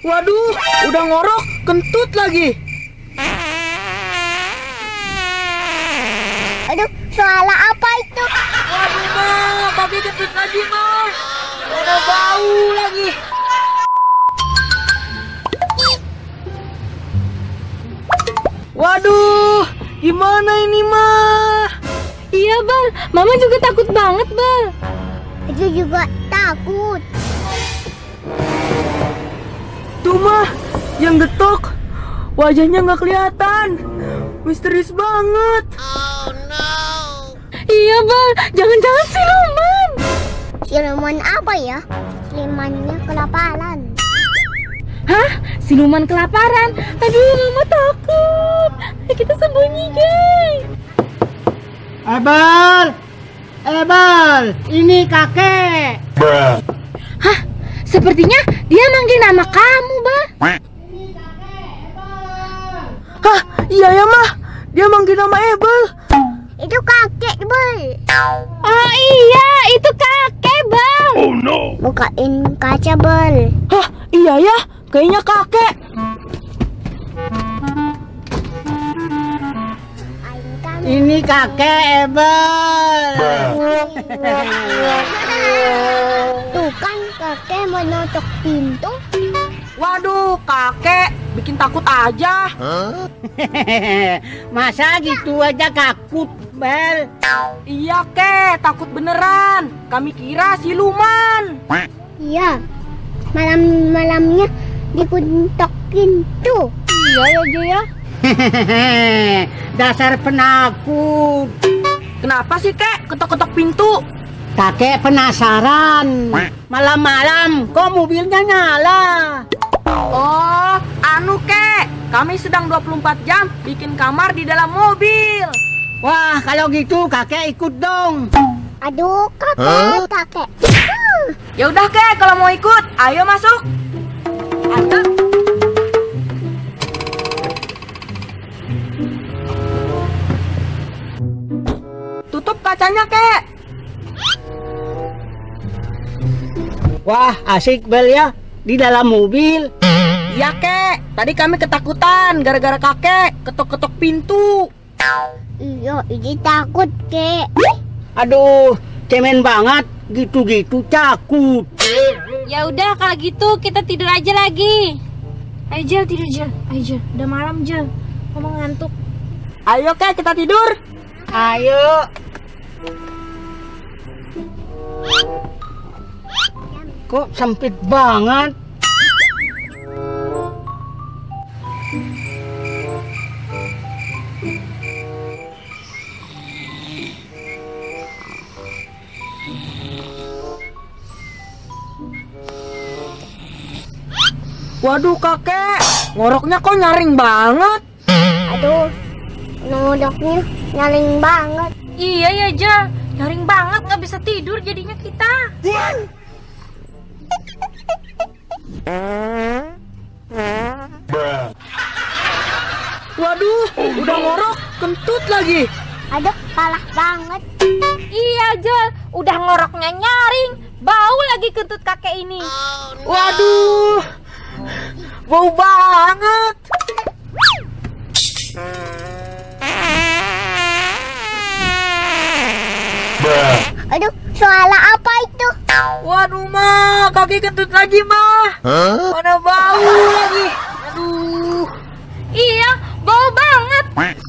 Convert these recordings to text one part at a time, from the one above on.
Waduh, udah ngorok, kentut lagi. Aduh, suara apa itu? Waduh, Ma, kaki kentut lagi, Ma. Udah bau lagi. Waduh, gimana ini, Ma? Iya, Bal. Mama juga takut banget, Bal. Aku juga takut. Tuh, Ma, yang getok. Wajahnya nggak kelihatan. Misterius banget. Iya, Bal. Jangan-jangan siluman. Siluman apa ya? Silumannya kelaparan. Hah? Siluman kelaparan? Aduh, Mama takut. Ayo kita sembunyi, guys. Ebal, Ebal, ini kakek. Hah? Sepertinya dia manggil nama kamu, Bal. Hah, iya ya, Ma. Dia manggil nama Ebel. Itu kakek, Bal. Oh iya, itu kakek, Bal. Bukain kaca, Bal. Hah, iya ya. Kayaknya kakek. Ini kakek Ebal. Tuh kan kakek menutup pintu. Waduh, kakek. Bikin takut aja. Masa gitu aja takut, Bel? Iya, Kek. Takut beneran. Kami kira siluman. Iya, malam-malamnya dikuntok pintu. Iya ya, Jo ya. Dasar penakut. Kenapa sih, Kek? Ketok-ketok pintu. Kakek penasaran. Malam-malam kok mobilnya nyala? Oh, anu, Kek. Kami sedang 24 jam bikin kamar di dalam mobil. Wah, kalau gitu kakek ikut dong. Aduh, kakek. Ya udah, Kek. Kalau mau ikut, ayo masuk. Ayo. Tutup kacanya, Kek. Wah, asik Bel ya di dalam mobil. Iya, Kek. Tadi kami ketakutan gara-gara kakek ketok-ketok pintu. Iya, ini takut, Kek. Aduh, cemen banget. Gitu-gitu takut. Ya udah kalau gitu kita tidur aja lagi. Ayo Jel, tidur Jel. Ayo Jel, udah malam Jel. Mama ngantuk. Ayo, Kek, kita tidur. Ayo. Kok sempit banget? Waduh, kakek. Ngoroknya kok nyaring banget. Aduh, nodoknya nyaring banget. Iya ya Jel, nyaring banget nggak bisa tidur jadinya kita. Waduh, udah ngorok, kentut lagi. Aduh, parah banget. Iya Jel, udah ngoroknya nyaring, bau lagi kentut kakek ini. Waduh, bau banget. Aduh, suara apa itu? Waduh, Ma, kaki kentut lagi, Ma. Mana bau lagi. Aduh. Iya, bau banget.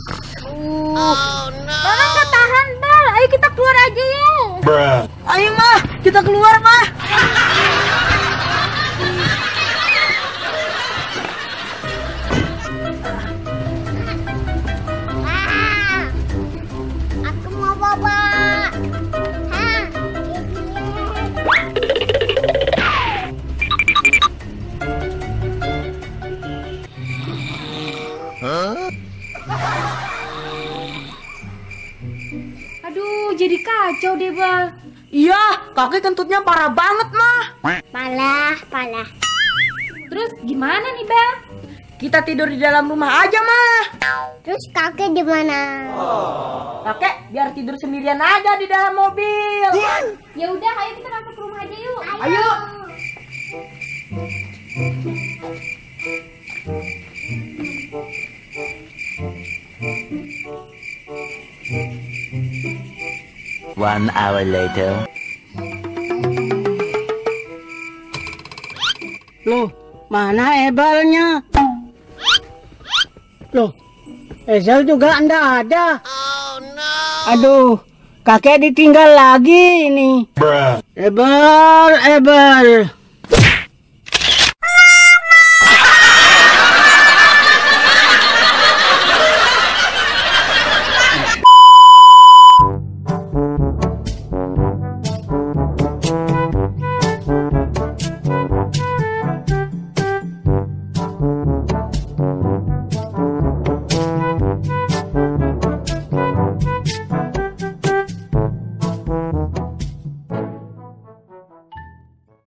Mama nggak tahan Bal, ayo kita keluar aja yuk. Ayo, Ma, kita keluar, Ma. Ah, aku mau bawa. Hah, Aduh, jadi kacau deh Bal. Iya, kaki kentutnya parah banget, Ma. Parah. Terus gimana nih Bal? Kita tidur di dalam rumah aja, Ma. Terus kakek di mana? Kakek, biar tidur sendirian aja di dalam mobil. Ya udah, ayo kita masuk ke rumah aja yuk. Ayo. 1 hour later. Loh, mana Ebelnya? Loh, Ezel juga anda ada. Aduh, kakek ditinggal lagi ini. Ebel, Ebel.